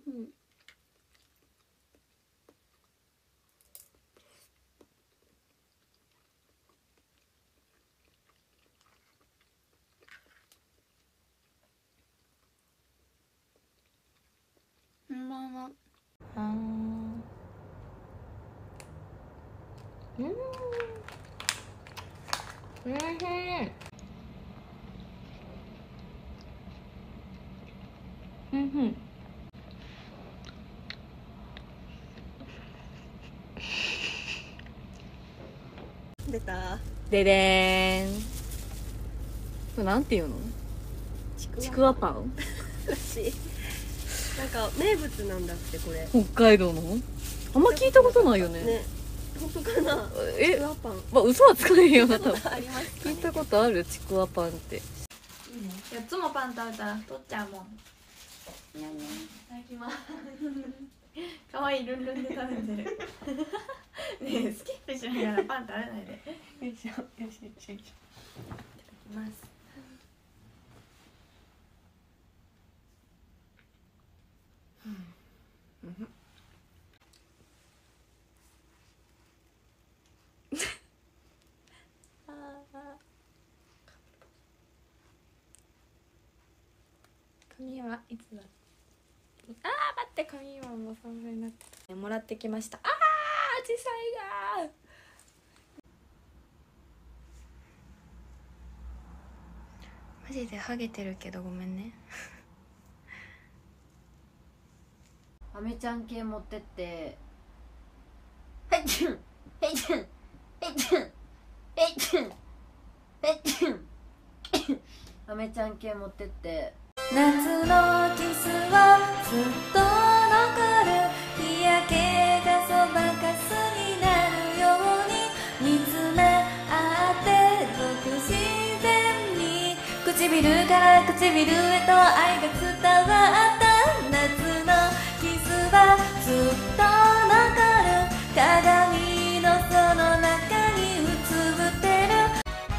うん。こんばんは。うん。おいしい。うん。出た。ででーん。これなんていうの？ちくわパンらしい。なんか名物なんだってこれ。北海道の？あんま聞いたことないよね。ね。本当かな。ちくわパン。まあ嘘はつかないよな多分。聞いたことあるちくわパンって。いいね。4つもパン食べたら太っちゃうもん。にゃんにゃん。いただきます。可愛いルンルンで食べてる。ねえスキップしながらパン食べないで。よいしょよいしょよいしょ。いただきます。髪はいつだ。待って髪はもうそんなになってた。もらってきました。アジサイがマジでハゲてるけどごめんね。アメちゃん系持ってってはいチュンはいチュンはいチュンはいチュンはいチュンアメちゃん系持ってって夏のキスはずっと残る日焼けがそばかすになるように見つめ合ってごく自然に唇から唇へと愛が伝わった夏のキスはずっと残る鏡のその中に映ってる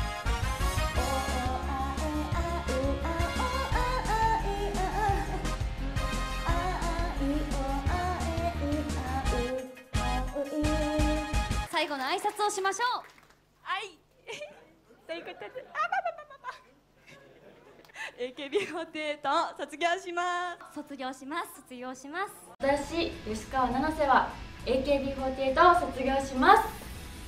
最後の挨拶をしましょう。はいということでAKB48 卒業します卒業します私吉川七瀬は AKB48 を卒業します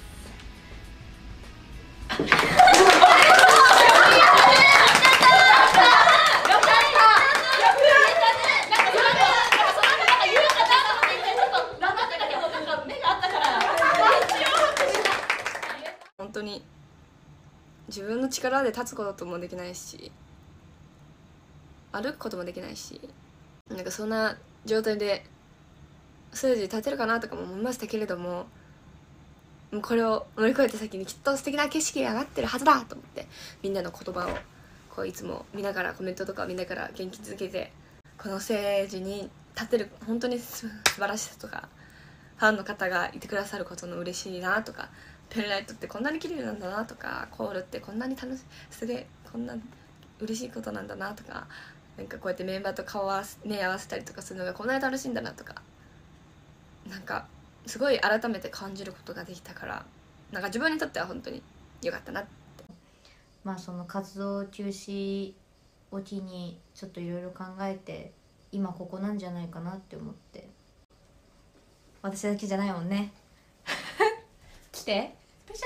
本当に自分の力で立つこともできないし歩くこともできないしなんかそんな状態でステージ立てるかなとかも思いましたけれどももうこれを乗り越えた先にきっと素敵な景色が待ってるはずだと思ってみんなの言葉をこういつも見ながらコメントとか見ながら元気づけてこのステージに立てる本当に素晴らしさとかファンの方がいてくださることの嬉しいなとかペンライトってこんなに綺麗なんだなとかコールってこんなに楽しいすげえこんな嬉しいことなんだなとかなんかこうやってメンバーと目合わせたりとかするのがこんなに楽しいんだなとかなんかすごい改めて感じることができたからなんか自分にとっては本当に良かったなって。 まあその活動休止を機にちょっといろいろ考えて今ここなんじゃないかなって思って私だけじゃないもんね来てスペシャ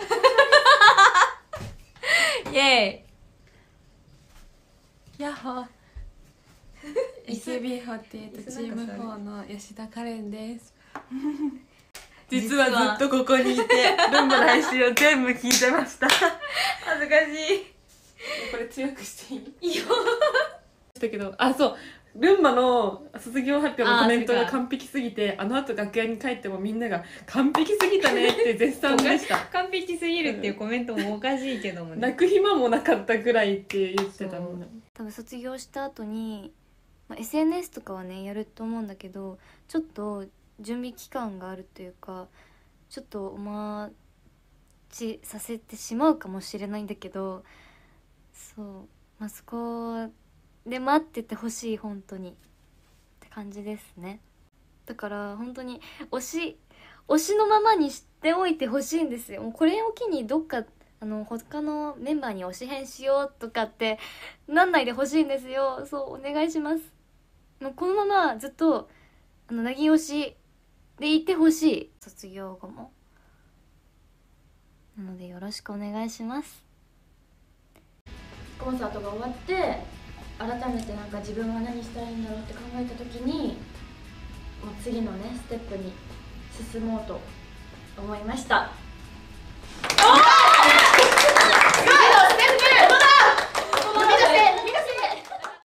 ルゲストイエーイヤッホー AKB48 チーム4の吉田カレンです実はずっとここにいてルンバの配信を全部聞いてました恥ずかしいこれ強くしていい？ いいよだけどそうルンバの卒業発表のコメントが完璧すぎてあの後楽屋に帰ってもみんなが完璧すぎたねって絶賛でした完璧すぎるっていうコメントもおかしいけどもね泣く暇もなかったぐらいって言ってたみんな多分卒業した後に、SNS とかはねやると思うんだけどちょっと準備期間があるというかちょっとお待ちさせてしまうかもしれないんだけどそう、そこで待っててほしい本当にって感じですね。だから本当に推しのままにしておいてほしいんですよ。もうこれを機にどっか他のメンバーに推し変しようとかってなんないでほしいんですよ。そうお願いします。もうこのままずっとなぎ推しでいてほしい、卒業後も。なのでよろしくお願いします。コンサートが終わって改めてなんか自分は何したらいいんだろうって考えた時に、もう次のねステップに進もうと思いました。